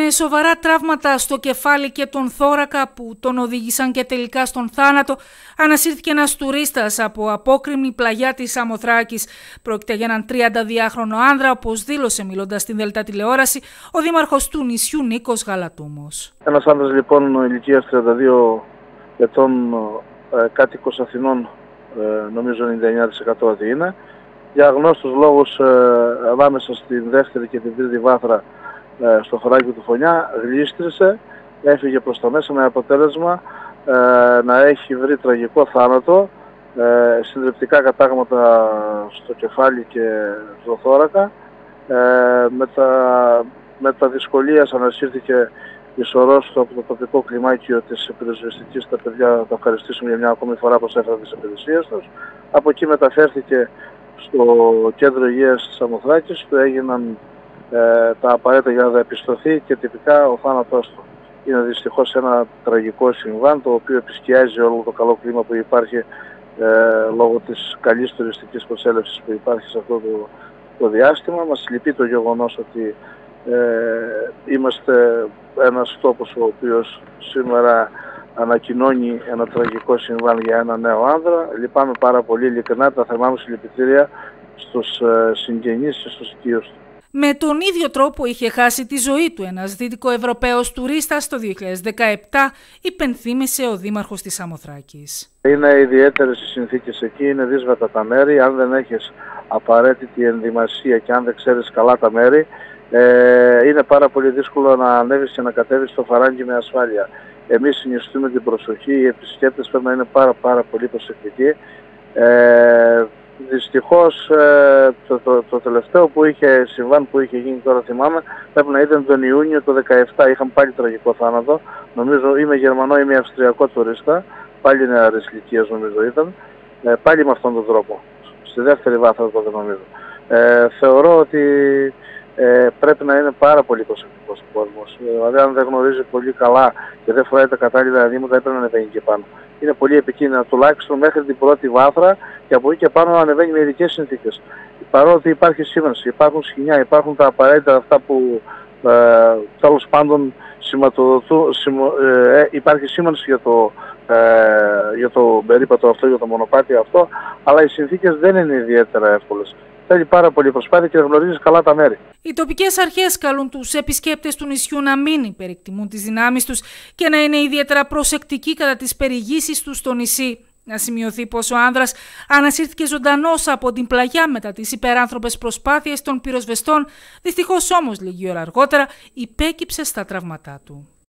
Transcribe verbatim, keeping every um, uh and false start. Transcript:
Με σοβαρά τραύματα στο κεφάλι και τον θώρακα που τον οδήγησαν και τελικά στον θάνατο, ανασύρθηκε ένας τουρίστας από απόκρημνη πλαγιά της Σαμοθράκης. Πρόκειται για έναν τριανταδυάχρονο άνδρα, όπως δήλωσε μιλώντας στην Δέλτα τηλεόραση ο δήμαρχος του νησιού Νίκος Γαλατούμος. Ένας άνδρας λοιπόν ηλικίας τριάντα δύο ετών, ε, κάτοικος Αθηνών, ε, νομίζω ενενήντα εννέα τοις εκατό ότι είναι, για γνώστους λόγους ε, ανάμεσα στην δεύτερη και την τρίτη βάθρα στο χωράκι του Φωνιά, γλίστρισε, έφυγε προς τα μέσα με αποτέλεσμα ε, να έχει βρει τραγικό θάνατο, ε, συντριπτικά κατάγματα στο κεφάλι και στο θώρακα. Ε, με, τα, με τα δυσκολίας ανασύρθηκε ισορρός από το τοπικό κλιμάκιο της πυροσβεστικής. Τα παιδιά θα τα ευχαριστήσουμε για μια ακόμη φορά που έφεραν τις υπηρεσίες τους. Από εκεί μεταφέρθηκε στο κέντρο υγείας της Σαμοθράκης, που έγιναν Ε, τα απαραίτητα για να διαπιστωθεί και τυπικά ο θάνατός του. Είναι δυστυχώς ένα τραγικό συμβάν, το οποίο επισκιάζει όλο το καλό κλίμα που υπάρχει ε, λόγω της καλής τουριστικής προσέλευσης που υπάρχει σε αυτό το, το διάστημα. Μας λυπεί το γεγονός ότι ε, είμαστε ένας τόπος ο οποίος σήμερα ανακοινώνει ένα τραγικό συμβάν για ένα νέο άνδρα. Λυπάμαι πάρα πολύ, ειλικρινά, τα θερμά μου συλληπιτήρια στους ε, συγγενείς και στους οικείους του. Με τον ίδιο τρόπο είχε χάσει τη ζωή του ένας Δυτικοευρωπαίος τουρίστας το δύο χιλιάδες δεκαεπτά, υπενθύμησε ο δήμαρχος της Σαμοθράκης. Είναι ιδιαίτερες οι συνθήκες εκεί, είναι δύσβατα τα μέρη. Αν δεν έχεις απαραίτητη ενδυμασία και αν δεν ξέρεις καλά τα μέρη, ε, είναι πάρα πολύ δύσκολο να ανέβεις και να κατέβεις στο φαράγγι με ασφάλεια. Εμείς συνιστούμε την προσοχή, οι επισκέπτες πρέπει να είναι πάρα πάρα πολύ προσεκτικοί. Ε, Δυστυχώς ε, το, το, το τελευταίο που είχε συμβάν που είχε γίνει, τώρα θυμάμαι, πρέπει να ήταν τον Ιούνιο του δύο χιλιάδες δεκαεπτά. Είχαν πάλι τραγικό θάνατο. Νομίζω είμαι Γερμανό, είμαι Αυστριακό τουρίστα. Πάλι νεαρής ηλικίας νομίζω ήταν. Ε, πάλι με αυτόν τον τρόπο. Στη δεύτερη βάθρα τότε νομίζω. Ε, θεωρώ ότι ε, πρέπει να είναι πάρα πολύ προσεκτικός ο κόσμος. Δηλαδή αν δεν γνωρίζει πολύ καλά και δεν φοράει τα κατάλληλα αδήματα, έπρεπε να ανεβαίνει και πάνω. Είναι πολύ επικίνδυνα, τουλάχιστον μέχρι την πρώτη βάθρα, και από εκεί και πάνω να ανεβαίνει με ειδικές συνθήκες. Παρότι υπάρχει σήμανση, υπάρχουν σκοινιά, υπάρχουν τα απαραίτητα αυτά που ε, τέλος πάντων σηματοδοτούν, σημο, ε, υπάρχει σήμανση για το, ε, για το περίπατο αυτό, για το μονοπάτι αυτό, αλλά οι συνθήκες δεν είναι ιδιαίτερα εύκολες. Θέλει πάρα πολύ προσπάθεια και να γνωρίζεις καλά τα μέρη. Οι τοπικές αρχές καλούν τους επισκέπτες του νησιού να μην υπερεκτιμούν τις δυνάμεις τους και να είναι ιδιαίτερα προσεκτικοί κατά τις περιηγήσεις τους στο νησί. Να σημειωθεί πως ο άνδρας ανασύρθηκε ζωντανός από την πλαγιά μετά τις υπεράνθρωπες προσπάθειες των πυροσβεστών, δυστυχώς όμως λίγη ώρα αργότερα υπέκυψε στα τραύματά του.